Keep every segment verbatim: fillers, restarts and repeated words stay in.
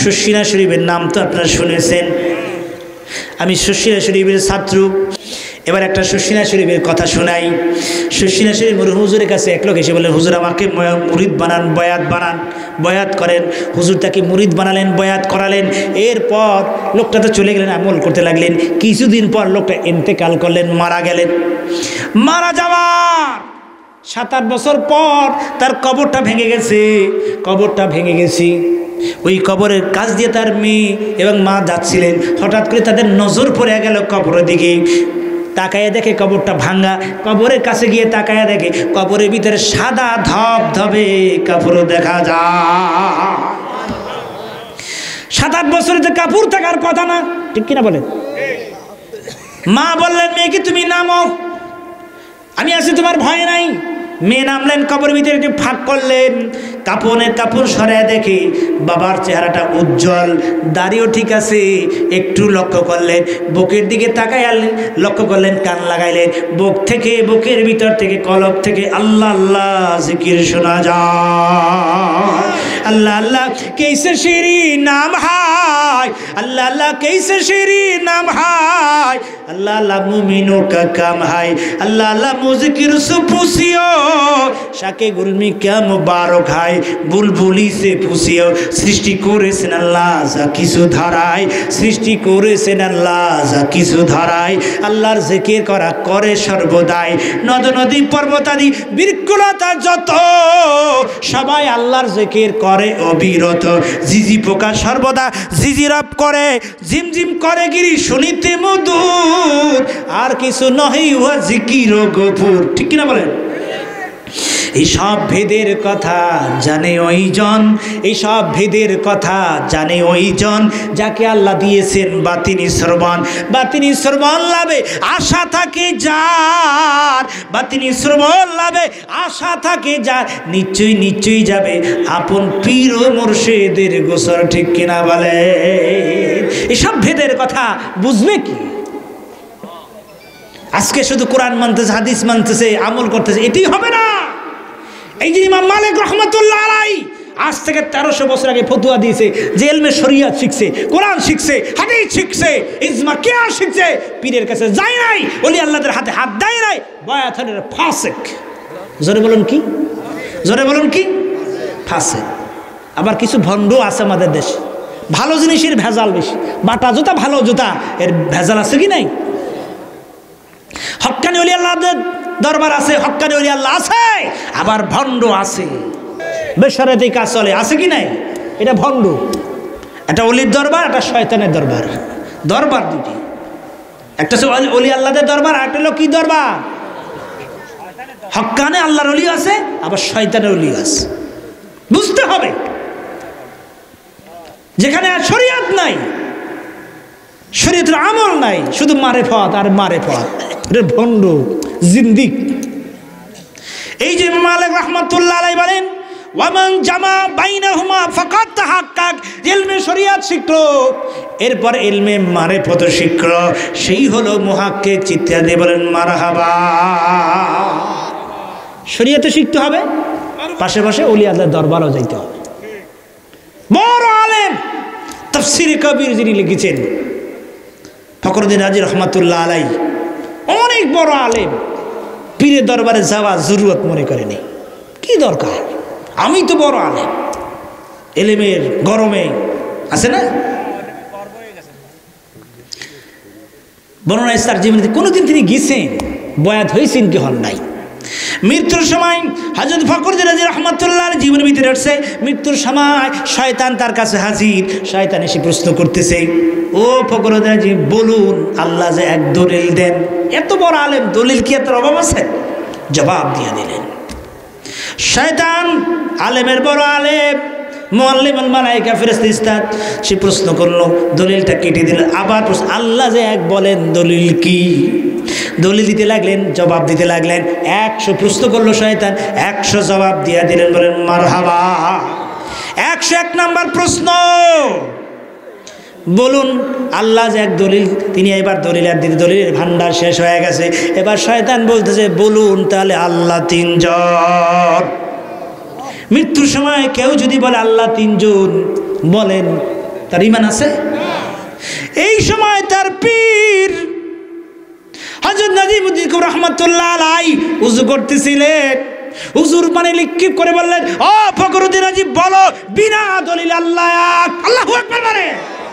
সুশীলা শরীফের নাম তো আপনারা শুনেছেন। আমি সুশীলা শরীফের ছাত্র। এবার একটা সুশীলা শরীফের কথা শোনাই। সুশীলা শরীফ হুজুরের কাছে এক লোক এসে বললেন, হুজুর আমাকে মুরিদ বানান, বয়াত বানান, বয়াত করেন। হুজুর তাকে মুরিদ বানালেন, বয়াত করালেন। এরপর লোকটা তো চলে গেলেন, আমল করতে লাগলেন। কিছুদিন পর লোকটা ইন্তেকাল করলেন, মারা গেলেন। মারা যাওয়ার সাত আট বছর পর তার কবরটা ভেঙে গেছে। কবরটা ভেঙে গেছে ওই কবরের কাছ দিয়ে তার মেয়ে এবং মা যাচ্ছিলেন। হঠাৎ করে তাদের নজর পড়ে গেল কবরের দিকে। তাকায়া দেখে কবরটা ভাঙ্গা। কবরের কাছে গিয়ে তাকায়া দেখে কবরের ভিতরে সাদা ধপ ধবে কাপড় দেখা যায়। সাত আট বছরে তো কাপড় থাকার কথা না, ঠিক কিনা বলেন? মা বললেন, মেয়েকে তুমি নামো, আমি আছি, তোমার ভয় নাই। মেয়ে নামলেন, কবরের ভিতরে একটু ফাঁক করলেন। কাপড়ের কাপড় সরায় দেখে বাবার চেহারাটা উজ্জ্বল, দাড়িও ঠিক আছে। একটু লক্ষ্য করলেন, বুকের দিকে তাকায় আনলেন, লক্ষ্য করলেন, কান লাগাইলেন। বুক থেকে, বুকের ভিতর থেকে, কলব থেকে আল্লাহ আল্লাহ জিকির শোনা যায়। अल्लाह अल्लाह कैसे शीरी नाम हाय, अल्लाह अल्लाह कैसे शीरी नाम हाय, अल्लाह अल्लाह मुमिनों का काम है, अल्लाह अल्लाह मुज़किर से पूछियो, शाके गुल में क्या मुबारक है, बुलबुली से पूछियो, सृष्टि করেছেন আল্লাহ যা কিছু ধারায়, সৃষ্টি করেছেন আল্লাহ যা কিছু ধারায়। আল্লাহর জিকির করা করে সর্বদাই, নদ নদী পর্বতাদি বৃক্ষলতা যত সবাই আল্লাহর জিকির করে অবিরত। জিজি পোকা সর্বদা জিজিরাপ করে, ঝিমঝিম করে গিরি শুনিতে মধুর, আর কিছু নহে উহা জিকির গফুর। ঠিক কিনা বলেন? এই সব ভেদের কথা জানে ওইজন, এই সব ভেদের কথা জানে ওইজন যাকে আল্লাহ দিয়েছেন বাতিনি শ্রবণ। বাতিনি শ্রবণ লাভে আশা থাকে যার, বাতিনি শ্রবণ লাভে আশা থাকে যার, নিশ্চয়ই নিশ্চয়ই যাবে আপন পীর ও মুর্শিদের গোসর। ঠিক কিনা বলে? এই সব ভেদের কথা বুঝবে কি? আজকে শুধু কোরআন মানতেছে, হাদিস মানতেছে, আমল করতেছে, এটাই হবে না। এই যে ইমাম মালিক রহমাতুল্লাহ আলাইহি আজ থেকে তেরোশো বছর আগে ফতোয়া দিয়েছে যে ইলমে শরিয়াত শিখছে, কোরআন শিখছে, হাদিস শিখছে, ইজমা কিয়াস শিখছে, পীরের কাছে যায় নাই, ওলি আল্লাহদের হাতে হাত দেয় নাই, বয়াতের ফাসিক। জোরে বলুন কি? জোরে বলুন কি? ফাসিক। আবার কিছু ভণ্ড আছে আমাদের দেশে, ভালো জিনিসের ভেজাল বেশি। বাটা জুতা ভালো জুতা, এর ভেজাল আছে কি নাই? হক্কানি ওলি আল্লাহদের দরবার আছে, হক্কানি ওলি আল্লাহ আছে, আবার ভণ্ড আছে, বেশরতি কাজ চলে, আছে কি নাই? এটা ভণ্ড। একটা অলির দরবার, একটা শয়তানের দরবার। দরবার দুটি, একটা অলি আল্লাহদের দরবার, আর একটা হলো কি দরবার? হক্কানে আল্লাহর অলি আছে, আবার শয়তানের অলি আছে। বুঝতে হবে, যেখানে আর শরিয়াত নাই, শরীয়তের আমল নাই, শুধু মারেফত আর মারেফত, এটা ভণ্ড জিন্দিক। এই যে মালিক রাহমাতুল্লাহ আলাইহি বলেন, ওয়ামান জামা বাইনাহুমা ফাকাদ তাহাক্কাক, ইলমে শরিয়াত শিখলো, এরপর ইলমে মারেফত শিখলো, সেই হলো মুহাক্কিক। চিৎকার দিয়ে বলেন মারহাবা। শরিয়াতে শিখতে হবে, পাশে পাশে ওলি আল্লাহর দরবারও যাইতে হবে। বড় আলেম তাফসীরে কবির যিনি লিখেছেন ফখরুদ্দিন রাজি রহমাতুল্লাহ আলাইহি, অনেক বড় আলেম, পীরের দরবারে যাওয়া জরুরত মনে করেনি। কি দরকার? আমি তো বড় আলেম, এলেমের গরমে আছে না বর্ণনা তার জীবনে কোনোদিন তিনি গেছেন, বয়াত হয়েছেন কি হন নাই। মৃত্যুর সময় হযরত ফখরুদ্দিন রাজি রাহমাতুল্লাহ আলাইহি জীবনের ভিতরে আসছে। মৃত্যুর সময় শয়তান তার কাছে হাজির। শয়তান এসে প্রশ্ন করতেছে, ও ফখরুদ্দিন রাজি, বলুন আল্লাহ যে এক দলিল দেন, এত বড় আলেম, দলিল কি এত অভাব আছে? জবাব দিয়ে দিলেন। শয়তান আলেমের বড় আলেম, মুআল্লিমুল মালায়েকা ফেরেশতা ইস্তাদ, সে প্রশ্ন করলো, দলিলটা কেটে দিলেন। আবার প্রশ্ন, আল্লাহ যে এক বলেন, দলিল কি? দলিল দিতে লাগলেন, জবাব দিতে লাগলেন। একশো প্রশ্ন করলো শয়তান, একশো জবাব দিয়ে দিলেন। বলেন মারহাবা। একশো এক নাম্বার প্রশ্ন, বলুন আল্লাহ যে এক দলিল, তিনি এবার দলিল আর দিতে, দলিলের ভান্ডার শেষ হয়ে গেছে। এবার শয়তান বলতেছে, বলুন তাহলে আল্লাহ তিনজন। মৃত্যুর সময় কেউ যদি বলে আল্লাহ তিনজন, বলেন তার ইমান আছে? এই সময় তার পীর হযরত নাজিমুদ্দিন রহমাতুল্লাহ আলাইহি উযু করতেছিলেন। হুজুর মানে লিখিত করে বললেন, ও ফখরুদ্দিন রাজীব বলো বিনা দলিল আল্লাহ এক, আল্লাহু আকবার বলে।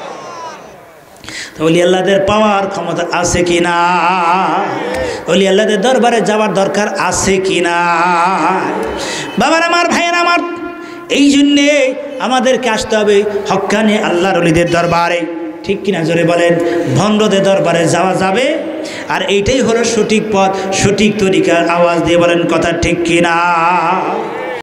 তো ওলি আল্লাহদের পাওয়ার ক্ষমতা আছে কিনা? ওলি আল্লাহদের দরবারে যাওয়ার দরকার আছে কিনা? বাবার আমার, ভাইয়ের আমার, এই জন্যে আমাদেরকে আসতে হবে হক্কানি আল্লাহর ওলিদের দরবারে। ঠিক কিনা জোরে বলেন? ভণ্ডদের দরবারে যাওয়া যাবে, আর এইটাই হলো সঠিক পথ, সঠিক তরিকার। আওয়াজ দিয়ে বলেন কথা ঠিক কিনা?